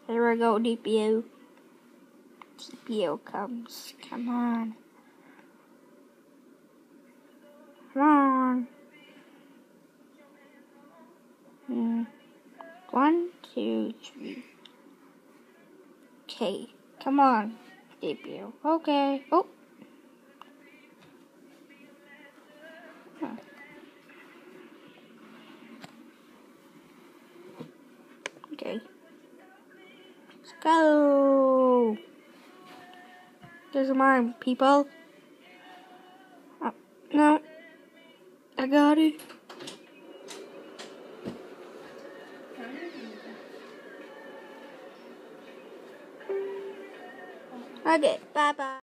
Here we go, DPO. DPO comes. Come on. Come on. 1, 2, 3. Okay. Come on, DPO. Okay. Oh. Huh. Okay. Let's go. There's mine, people. Oh, no. I got it. Okay, bye-bye.